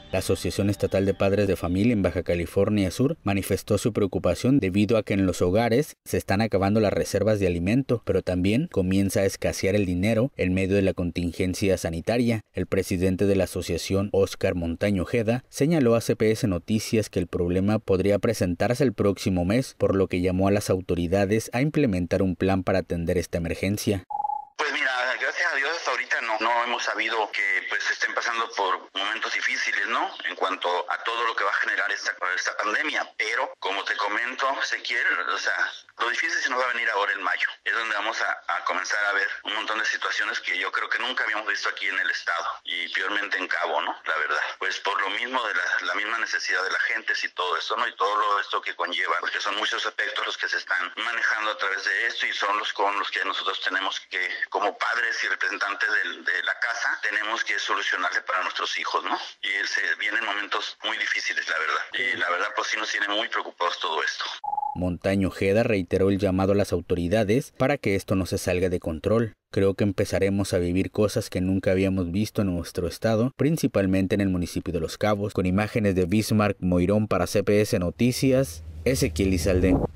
La Asociación Estatal de Padres de Familia en Baja California Sur manifestó su preocupación debido a que en los hogares se están acabando las reservas de alimento, pero también comienza a escasear el dinero en medio de la contingencia sanitaria. El presidente de la asociación, Óscar Montaño Ojeda, señaló a CPS Noticias que el problema podría presentarse el próximo mes, por lo que llamó a las autoridades a implementar un plan para atender esta emergencia. Pues mira, gracias a Dios hasta ahorita no hemos sabido que pues estén pasando por momentos difíciles, ¿no? En cuanto a todo lo que va a generar esta pandemia. Pero, como te comento, Ezequiel, lo difícil se nos va a venir ahora en mayo. Es donde vamos a comenzar a ver un montón de situaciones que yo creo que nunca habíamos visto aquí en el estado. Y peormente en Cabo, ¿no? La verdad. Pues por lo mismo de la misma necesidad de la gente y todo esto, ¿no? Y todo esto que conlleva. Porque son muchos aspectos los que se están manejando a través de esto y son los con los que nosotros tenemos que, como padres y representantes de la casa, tenemos que solucionarle para nuestros hijos, ¿no? Y se vienen momentos muy difíciles, la verdad. Y la verdad, pues sí nos tiene muy preocupados todo esto. Montaño Ojeda reiteró el llamado a las autoridades para que esto no se salga de control. Creo que empezaremos a vivir cosas que nunca habíamos visto en nuestro estado, principalmente en el municipio de Los Cabos. Con imágenes de Bismarck Moirón para CPS Noticias, Ezequiel Lizalde.